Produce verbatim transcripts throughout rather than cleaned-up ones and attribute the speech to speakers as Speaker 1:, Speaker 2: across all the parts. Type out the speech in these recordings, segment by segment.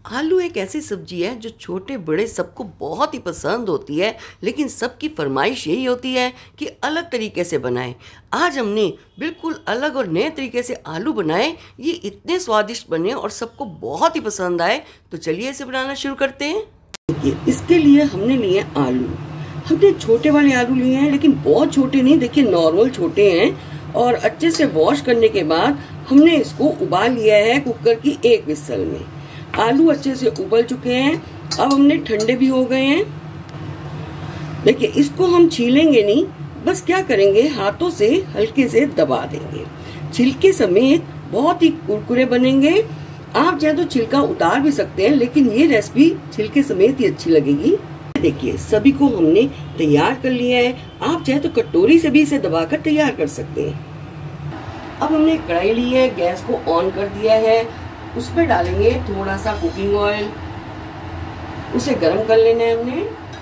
Speaker 1: आलू एक ऐसी सब्जी है जो छोटे बड़े सबको बहुत ही पसंद होती है, लेकिन सबकी फरमाइश यही होती है कि अलग तरीके से बनाएं। आज हमने बिल्कुल अलग और नए तरीके से आलू बनाए। ये इतने स्वादिष्ट बने और सबको बहुत ही पसंद आए। तो चलिए इसे बनाना शुरू करते हैं। देखिए, इसके लिए हमने लिए आलू। हमने छोटे वाले आलू लिए हैं, लेकिन बहुत छोटे नहीं, देखिए नॉर्मल छोटे हैं। और अच्छे से वॉश करने के बाद हमने इसको उबाल लिया है कुकर की एक विसल में। आलू अच्छे से उबल चुके हैं, अब हमने ठंडे भी हो गए हैं। देखिए, इसको हम छीलेंगे नहीं, बस क्या करेंगे, हाथों से हल्के से दबा देंगे। छिलके समेत बहुत ही कुरकुरे बनेंगे। आप चाहे तो छिलका उतार भी सकते हैं, लेकिन ये रेसिपी छिलके समेत ही अच्छी लगेगी। देखिए, सभी को हमने तैयार कर लिया है। आप चाहे तो कटोरी से भी इसे दबाकर तैयार कर सकते हैं। अब हमने कढ़ाई ली है, गैस को ऑन कर दिया है। उसमें डालेंगे थोड़ा सा कुकिंग ऑयल, उसे गर्म कर लेना है हमने।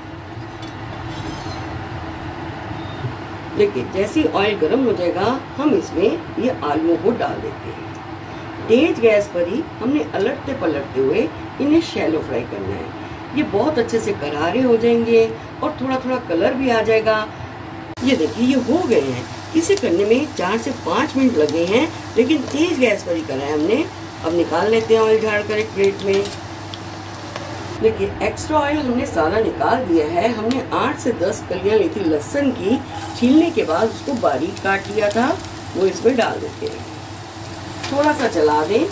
Speaker 1: देखिए, जैसे ही ऑयल गर्म हो जाएगा, हम इसमें ये आलूओं को डाल देते हैं। तेज गैस पर ही हमने अलटते पलटते हुए इन्हें शैलो फ्राई करना है। ये बहुत अच्छे से करारे हो जाएंगे और थोड़ा थोड़ा कलर भी आ जाएगा। ये देखिए, ये हो गए हैं। इसे करने में चार से पाँच मिनट लगे हैं, लेकिन तेज गैस पर ही करा है हमने। अब निकाल लेते हैं ऑयल झाड़ कर एक प्लेट में। देखिए, एक्स्ट्रा ऑयल हमने सारा निकाल दिया है। हमने आठ से दस कलियां ली थी लहसुन की, छीलने के बाद उसको बारीक काट लिया था, वो इसमें डाल देते हैं। थोड़ा सा चला दें।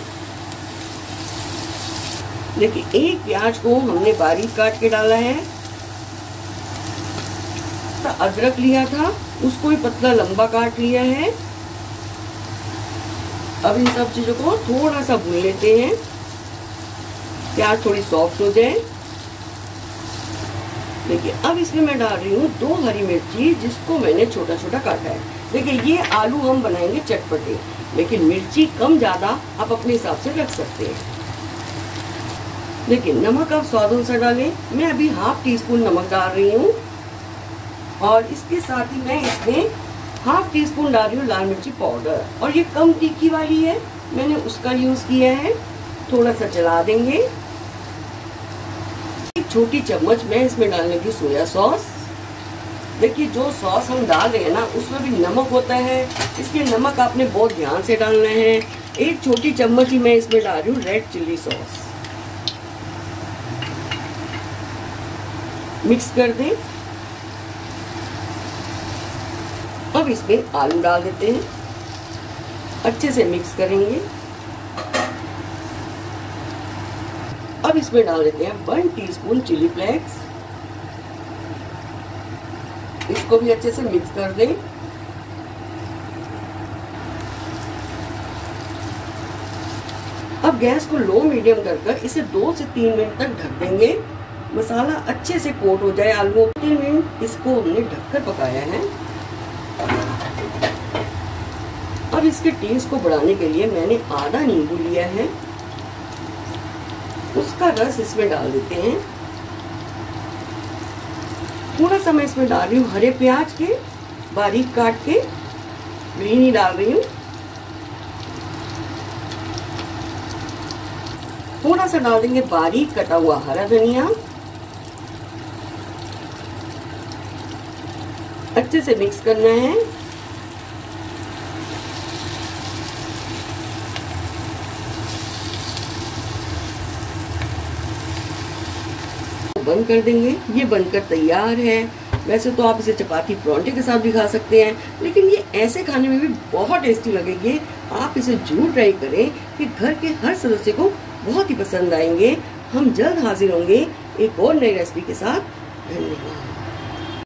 Speaker 1: देखिए, एक प्याज को हमने बारीक काट के डाला है। अदरक लिया था, उसको भी पतला लंबा काट लिया है। अब इन सब चीजों को थोड़ा सा भून लेते हैं, प्याज थोड़ी सॉफ्ट हो जाए। देखिए, अब इसमें मैं डाल रही हूँ दो हरी मिर्ची, जिसको मैंने छोटा छोटा काटा है। देखिए, ये आलू हम बनाएंगे चटपटे, लेकिन मिर्ची कम ज्यादा आप अपने हिसाब से रख सकते हैं। देखिए, नमक आप स्वाद अनुसार डालें। मैं अभी हाफ टी स्पून नमक डाल रही हूँ, और इसके साथ ही मैं इसमें हाफ टी स्पून डाल रही हूँ लाल मिर्ची पाउडर। और ये कम तीखी वाली है, मैंने उसका यूज किया है। थोड़ा सा चला देंगे। एक छोटी चम्मच मैं इसमें डालने की सोया सॉस। देखिए, जो सॉस हम डाल रहे हैं ना, उसमें भी नमक होता है, इसलिए नमक आपने बहुत ध्यान से डालना है। एक छोटी चम्मच ही मैं इसमें डाल रही हूँ रेड चिल्ली सॉस। मिक्स कर दें। अब इसमें आलू डाल देते हैं, अच्छे से मिक्स करेंगे। अब इसमें डाल देते हैं वन टीस्पून चिली फ्लेक्स, इसको भी अच्छे से मिक्स कर दें। अब गैस को लो मीडियम कर कर इसे दो से तीन मिनट तक ढक देंगे। मसाला अच्छे से कोट हो जाए आलू। तीन मिनट इसको हमने ढककर पकाया है। अब इसके टेस्ट को बढ़ाने के लिए मैंने आधा नींबू लिया है, उसका रस इसमें डाल देते हैं। थोड़ा सा मैं इसमें डाल रही हूँ हरे प्याज के बारीक काट के, ग्रीन ही डाल रही हूँ। थोड़ा सा डाल देंगे बारीक कटा हुआ हरा धनिया। अच्छे से मिक्स करना है। बंद कर देंगे। ये बनकर तैयार है। वैसे तो आप इसे चपाती परांठे के साथ भी खा सकते हैं, लेकिन ये ऐसे खाने में भी बहुत टेस्टी लगेंगे। आप इसे जरूर ट्राई करें, कि घर के हर सदस्य को बहुत ही पसंद आएंगे। हम जल्द हाजिर होंगे एक और नई रेसिपी के साथ। धन्यवाद।